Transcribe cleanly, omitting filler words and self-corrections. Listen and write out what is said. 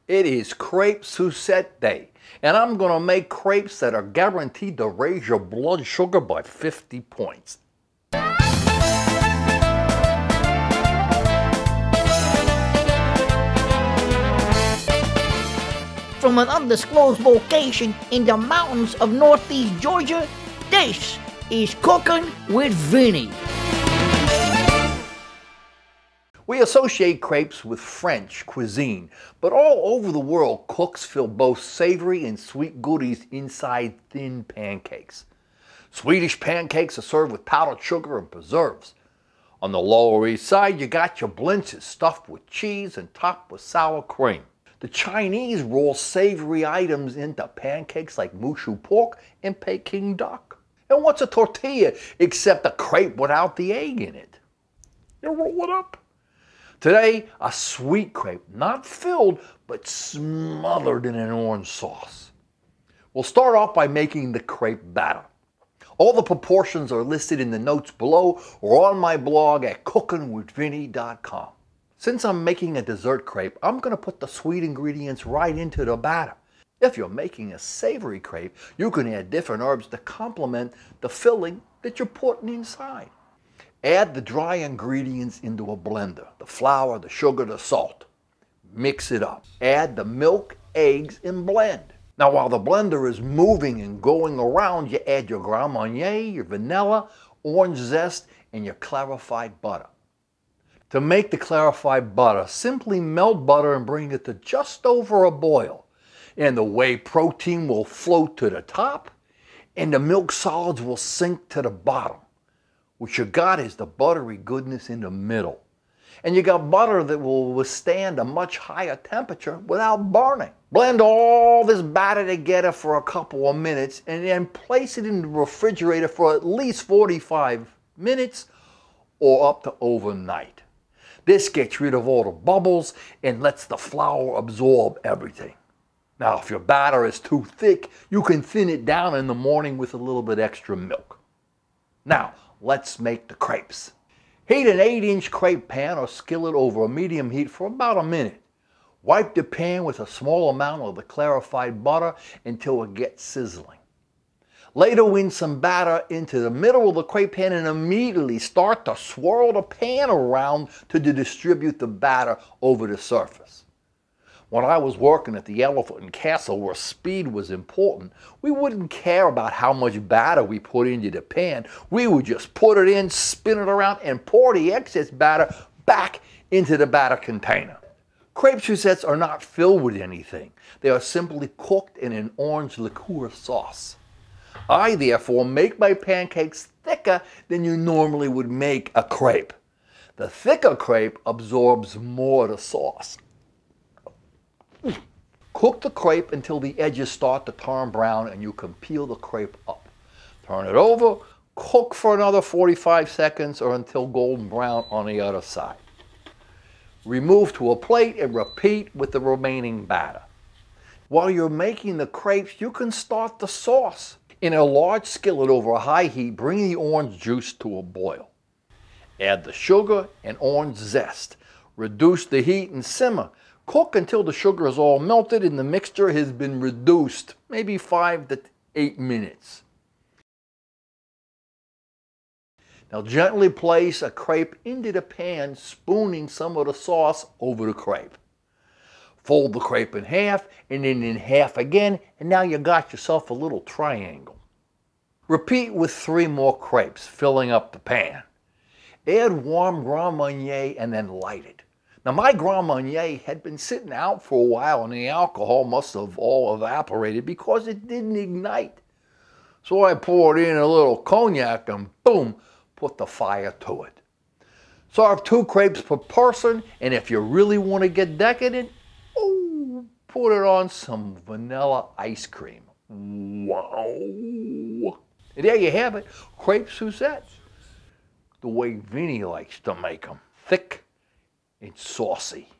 It is Crepe Suzette Day, and I'm going to make crepes that are guaranteed to raise your blood sugar by 50 points. From an undisclosed location in the mountains of northeast Georgia, this is Cooking with Vinny. We associate crepes with French cuisine, but all over the world, cooks fill both savory and sweet goodies inside thin pancakes. Swedish pancakes are served with powdered sugar and preserves. On the Lower East Side, you got your blintzes stuffed with cheese and topped with sour cream. The Chinese roll savory items into pancakes like mushu pork and Peking duck. And what's a tortilla except a crepe without the egg in it? You roll it up. Today, a sweet crepe, not filled, but smothered in an orange sauce. We'll start off by making the crepe batter. All the proportions are listed in the notes below or on my blog at cookingwithvinny.com. Since I'm making a dessert crepe, I'm going to put the sweet ingredients right into the batter. If you're making a savory crepe, you can add different herbs to complement the filling that you're putting inside. Add the dry ingredients into a blender, the flour, the sugar, the salt. Mix it up. Add the milk, eggs, and blend. Now while the blender is moving and going around, you add your Marnier, your vanilla, orange zest, and your clarified butter. To make the clarified butter, simply melt butter and bring it to just over a boil. And the whey protein will float to the top, and the milk solids will sink to the bottom. What you got is the buttery goodness in the middle. And you got butter that will withstand a much higher temperature without burning. Blend all this batter together for a couple of minutes and then place it in the refrigerator for at least 45 minutes or up to overnight. This gets rid of all the bubbles and lets the flour absorb everything. Now, if your batter is too thick, you can thin it down in the morning with a little bit extra milk. Now, let's make the crepes. Heat an 8-inch crepe pan or skillet over a medium heat for about a minute. Wipe the pan with a small amount of the clarified butter until it gets sizzling. Later, in some batter into the middle of the crepe pan and immediately start to swirl the pan around to distribute the batter over the surface. When I was working at the Elephant and Castle where speed was important, we wouldn't care about how much batter we put into the pan. We would just put it in, spin it around, and pour the excess batter back into the batter container. Crepe Suzettes are not filled with anything. They are simply cooked in an orange liqueur sauce. I, therefore, make my pancakes thicker than you normally would make a crepe. The thicker crepe absorbs more of the sauce. Cook the crepe until the edges start to turn brown and you can peel the crepe up. Turn it over, cook for another 45 seconds or until golden brown on the other side. Remove to a plate and repeat with the remaining batter. While you're making the crepes, you can start the sauce. In a large skillet over a high heat, bring the orange juice to a boil. Add the sugar and orange zest. Reduce the heat and simmer. Cook until the sugar is all melted and the mixture has been reduced, maybe 5 to 8 minutes. Now gently place a crepe into the pan, spooning some of the sauce over the crepe. Fold the crepe in half and then in half again, and now you got yourself a little triangle. Repeat with 3 more crepes, filling up the pan. Add warm Grand Marnier and then light it. Now my Grand Marnier had been sitting out for a while and the alcohol must have all evaporated because it didn't ignite. So I poured in a little cognac and boom, put the fire to it. Serve 2 crepes per person, and if you really want to get decadent, put it on some vanilla ice cream. Wow. And there you have it, Crepe Suzette. The way Vinny likes to make them, thick and saucy.